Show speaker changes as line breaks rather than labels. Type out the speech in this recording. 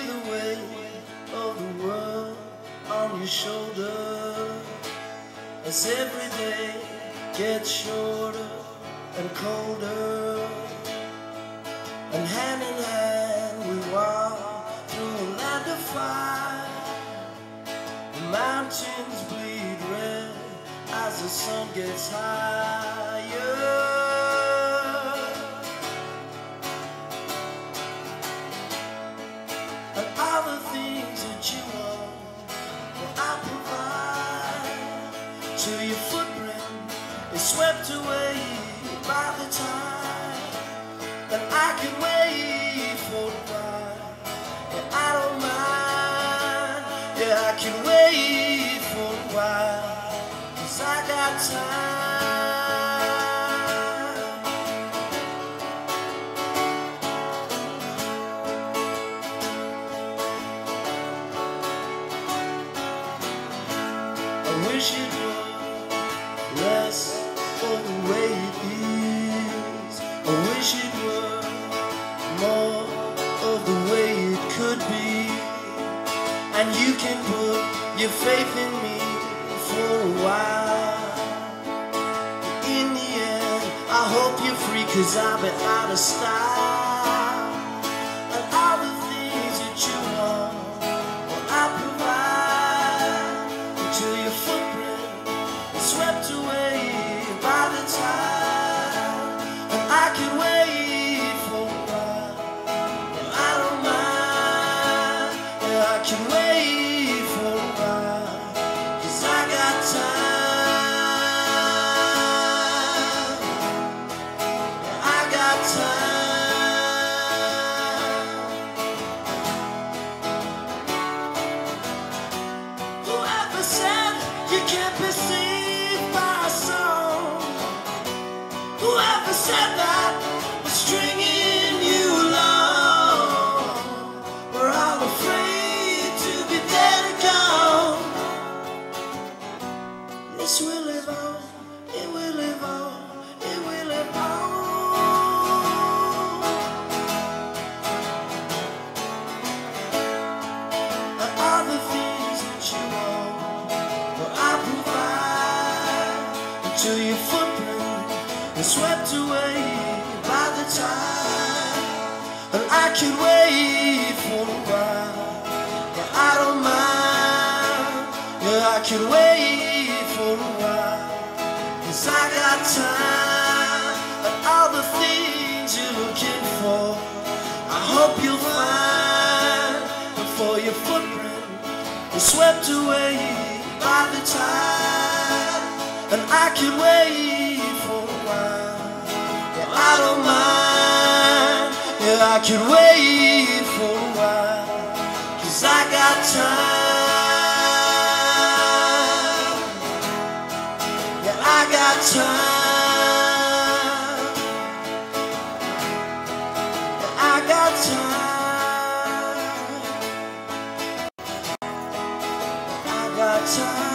feel the weight of the world on your shoulder as every day gets shorter and colder, and hand in hand we walk through a land of fire. The mountains bleed red as the sun gets higher. And all the things that you want, well, I provide. Till your footprint is swept away by the tide. And I can wait for a while, yeah, I don't mind. Yeah, I can wait for a while, 'cause I got time. I wish it were less of the way it is. I wish it were more of the way it could be. And you can put your faith in me for a while. In the end, I hope you're free, 'cause I've been out of style. And all the things that you want, well, I provide. Until your footprint is swept away by the tide. And I can wait for a while, yeah, I don't mind. Yeah, I can wait for a while, 'cause I got time. Yeah, I got time. Whoever said you can't be saved by a song? Whoever said that was stringing you along? We're all afraid to be dead and gone. This will live on, it will live on, it will live on. And all the things that you want, well, I provide. Until your footprint is swept away by the tide. And I can wait for a while, yeah, I don't mind. Yeah, I can wait for a while, 'cause I got time. And all the things you're looking for, I hope you'll find. Before your footprint is swept away by the tide. And I can wait for a while, yeah, I don't mind. Yeah, I can wait for a while, 'cause I got time. Yeah, I got time. Yeah, I got time. I got time.